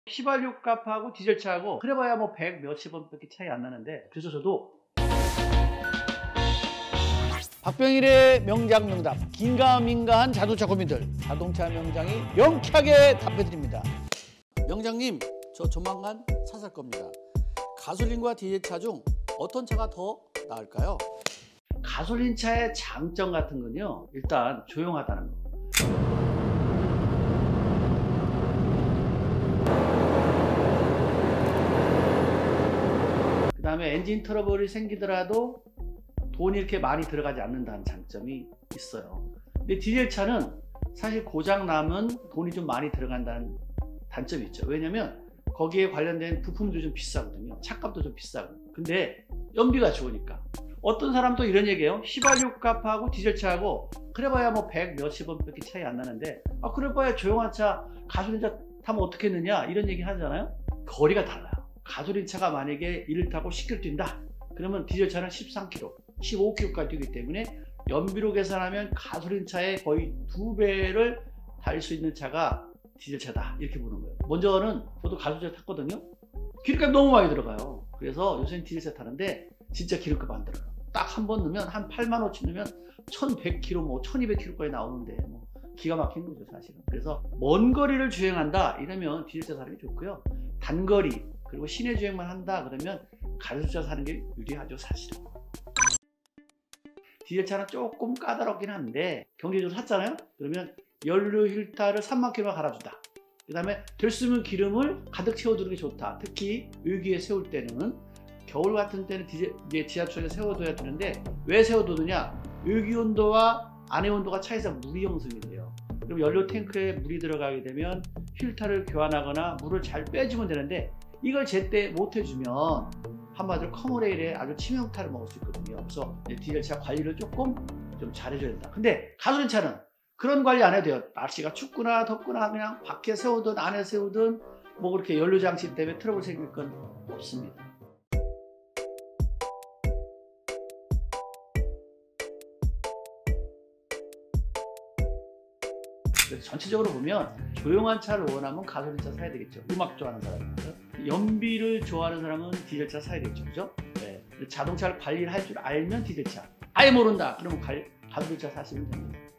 휘발유 값하고 디젤차하고 그래봐야 뭐 100 몇십 원밖에 차이 안 나는데, 그래서 저도 박병일의 명작 명답, 긴가민가한 자동차 고민들, 자동차 명장이 명쾌하게 답해드립니다. 명장님, 저 조만간 차 살 겁니다. 가솔린과 디젤차 중 어떤 차가 더 나을까요? 가솔린 차의 장점 같은 건요, 일단 조용하다는 거. 그 다음에 엔진 트러블이 생기더라도 돈이 이렇게 많이 들어가지 않는다는 장점이 있어요. 근데 디젤차는 사실 고장 나면 돈이 좀 많이 들어간다는 단점이 있죠. 왜냐면 거기에 관련된 부품도 좀 비싸거든요. 차값도 좀 비싸고. 근데 연비가 좋으니까. 어떤 사람도 이런 얘기해요. 휘발유 값하고 디젤차하고 그래봐야 뭐 100 몇십 원밖에 차이 안 나는데, 그래봐야 조용한 차 가솔린차 타면 어떻겠느냐, 이런 얘기 하잖아요. 거리가 달라요. 가솔린 차가 만약에 1을 타고 10km 뛴다 그러면 디젤차는 13km, 15km까지 뛰기 때문에 연비로 계산하면 가솔린 차의 거의 2배를 달 수 있는 차가 디젤차다, 이렇게 보는 거예요. 먼저는 저도 가솔린차 탔거든요. 기름값 너무 많이 들어가요. 그래서 요새는 디젤차 타는데 진짜 기름값 안 들어요. 딱 한 번 넣으면 한 8만 5천 넣으면 1100km, 뭐 1200km까지 나오는데 뭐 기가 막힌 거죠, 사실은. 그래서 먼 거리를 주행한다 이러면 디젤차 사는 게 좋고요. 단거리 그리고 시내 주행만 한다 그러면 가솔차 사는 게 유리하죠, 사실은. 디젤차는 조금 까다롭긴 한데, 경제적으로 샀잖아요. 그러면 연료 힐타를 3만 km만 갈아준다. 그 다음에 될 수 있으면 기름을 가득 채워두는 게 좋다. 특히 의기에 세울 때는, 겨울 같은 때는 지하철에 세워둬야 되는데, 왜 세워두느냐, 의기 온도와 안의 온도가 차이서 물이 형성이 돼요. 그럼 연료 탱크에 물이 들어가게 되면 필터를 교환하거나 물을 잘 빼주면 되는데, 이걸 제때 못 해주면 한마디로 커머레일에 아주 치명타를 먹을 수 있거든요. 그래서 디젤차 관리를 조금 좀 잘해줘야 된다. 근데 가솔린 차는 그런 관리 안 해도 돼요. 날씨가 춥거나 덥거나 그냥 밖에 세우든 안에 세우든 뭐 그렇게 연료 장치 때문에 트러블 생길 건 없습니다. 그래서 전체적으로 보면 조용한 차를 원하면 가솔린차 사야 되겠죠. 음악 좋아하는 사람은. 연비를 좋아하는 사람은 디젤차 사야겠죠. 그죠? 네. 자동차를 관리를 할 줄 알면 디젤차. 아예 모른다 그러면 가솔린차 사시면 됩니다.